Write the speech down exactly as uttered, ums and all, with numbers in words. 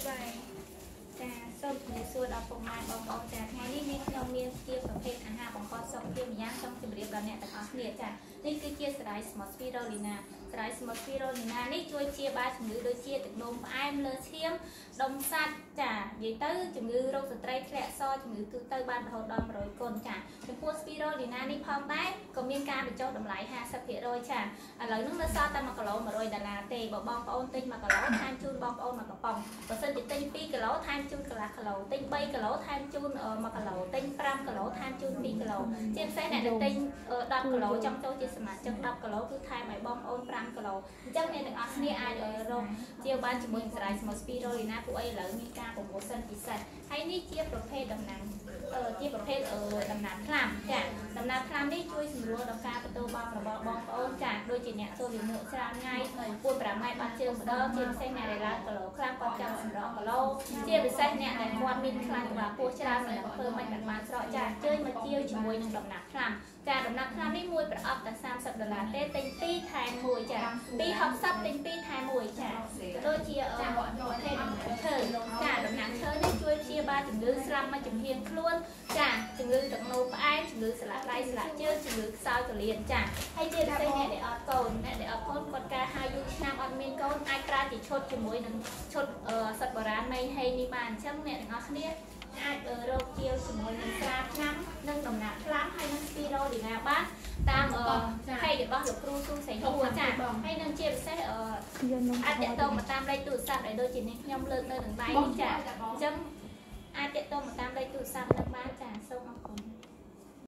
ចាសូមជម្រាបសួរដល់ពុកម៉ែបងប្អូនចាថ្ងៃនេះនេះខ្ញុំមានជាប្រភេទអាហារបង្កសុខភាពម្យ៉ាងចង់ជម្រាបដល់អ្នកទាំងអស់គ្នាចានេះគឺជាស្រាយស្មុតស្វីរូលីណាស្រាយស្មុតស្វីរូលីណានេះជួយព្យាបាលជំងឺដូចជាទឹកនោមផ្អែមលើឈាមដុំសាច់ចានិយាយទៅជំងឺរោគស្ត្រីធ្លាក់សជំងឺទូទៅបានរហូតដល់មួយរយគុណចាចំពោះស្វីរូលីណានេះផងដែរក៏មានការបញ្ចុះតម្លៃห้าสิบភាគរយ ចាឥឡូវនេះនៅសល់តែមួយគីឡូមួយរយដុល្លារទេបើបងប្អូនទិញមួយគីឡូថែមជូនបងប្អូនមួយកំប៉ុងបើសិនជាទិញពីរគីឡូថែមជូនកន្លះគីឡូទិញបីគីឡូថែមជូនមួយគីឡូទិញប្រាំគីឡូថែមជូនពីរគីឡូជាពិសេសអ្នកដែលទិញដប់គីឡូចង់ចូលជាសមាជិកដប់គីឡូគឺថែមឲ្យបងប្អូនប្រាំគីឡូអញ្ចឹងអ្នកទាំងអស់គ្នាអាចរកជាបានជាមួយស្រាយស្មុតស្វីរូលីណាពួកអីឥឡូវមានការប្រម៉ូសិនពិសេសហើយនេះជាប្រភេទដំណាំជាប្រភេទដំណាំថ្នាំចាដំណាំថ្នាំនេះជួយសម្រួលដល់ការទទួលបានរបស់បងប្អូនចាដូចជាអ្នកចូលវិមុខច្រើនថ្ងៃពួនប្រាំម៉ែត្របាត់ជើងម្ដងជាពិសេសអ្នកដែលឡើងគីឡូខ្លាំងគាត់ចង់សម្រក់គីឡូជាពិសេសអ្នកដែលគាត់មានខ្លាញ់ក្បាលពោះច្រើនមិនដឹងធ្វើមិនបានស្រកចាអញ្ជើញមកជាវជាមួយនឹងដំណាំថ្នាំចាដំណាំថ្នាំនេះមួយប្រអប់តែសាមសិបដុល្លារទេទិញពីរថែមមួយចាពីរហកសិបទិញពីរថែមមួយចាដូចជាប្រភេទឈើចាដំណាំឈើនេះជួយព្យាបាលជំងឺស្លាប់មកចំហៀងខ្លួនចាជំងឺទឹកនោមផ្អែមជំងឺស្លាកដៃស្លាកជើងជំងឺខ្សោយកលៀនចាហើយជាពិសេសអ្នកដែលអត់កូនអ្នកដែលអត់កូនគាត់ការហាយយូរឆ្នាំអត់មានកូនអាចប្រើជាឈុតជាមួយនឹងឈុតសត្វបុរាណនៃហេនេះបានអញ្ចឹងអ្នកទាំងអស់គ្នាអាចរកជាវជាមួយនឹងស្រាឆ្នាំនិងដំណាក់ថ្នាំហើយនឹងស្វីរូលីណាបានតាមហេរបស់លោកគ្រូស៊ូសេងហួរចាហើយនឹងជាពិសេសអាចតតងមកតាមលេខទូរស័ព្ទដែលដូចជានេះខ្ញុំលើកនៅនឹងដៃនេះចាអញ្ចឹងអាចតតងមកតាមលេខទូរស័ព្ទនឹងបានចាសូមអរគុណ